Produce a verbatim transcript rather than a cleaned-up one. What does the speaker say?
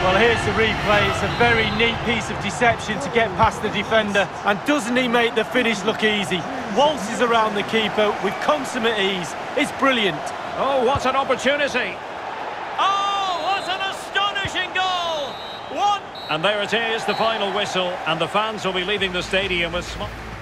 Well, here's the replay. It's a very neat piece of deception to get past the defender. And doesn't he make the finish look easy? Waltzes around the keeper with consummate ease. It's brilliant. Oh, what an opportunity. Oh, what an astonishing goal! One. And there it is, the final whistle. And the fans will be leaving the stadium with...